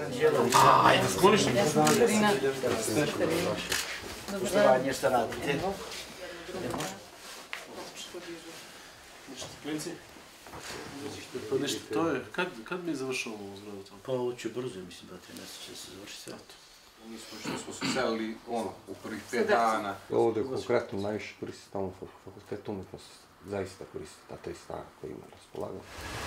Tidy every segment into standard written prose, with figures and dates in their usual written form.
Ajde, skloniš mi. Poštovanje šta radite. Klinci? Pa nešto, to je, kad mi završavamo ovu zgradu tamo? Pa ovo će brzo, mislim, 2-3 mjeseca će se završiti sve. Mi smo se selili u prvih 5 dana. Ovdje konkretno najviše koristi tamo fakultet umjetnosti, zaista koristi ta 3 snaga koje ima na raspolaganju.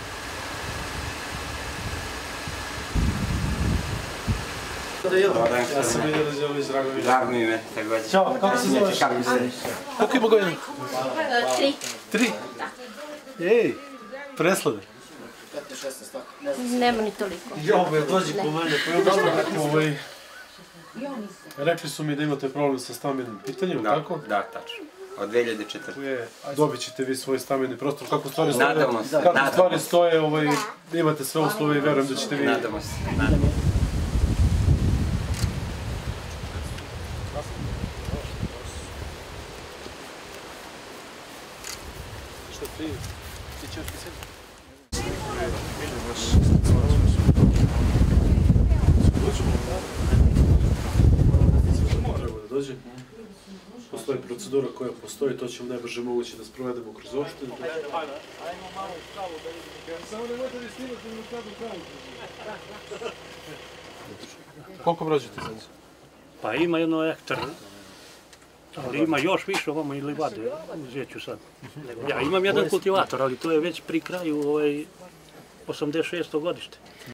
Ja sam vidio da Đelić, drago mi. Drago mi me, također. Ćao, kako se zoveš? Koliko ima godina? 3. 3? Ej, preslade. Nema ni toliko. Jove, dođi po mene, rekli su mi da imate problem sa stambenim pitanjem, tako? Da, tačno. Od 2004. Dobit ćete vi svoj stambeni prostor, kako stvari stoje, Nadamo se. kako stvari stoje, imate sve uslove i verujem da ćete vi... Nadamo se, nadamo se. Šta ti ćeš pisati? Treba da dođe. Postoji procedura koja postoji, to ćemo najbrže moguće da sprovedemo kroz opštinu. Koliko brođete sad? Pa ima jedno hektar, ali ima još više ovamo ili vade, uzet ću sad. Ja imam jedan kultivator, ali to je već pri kraju 86. godište.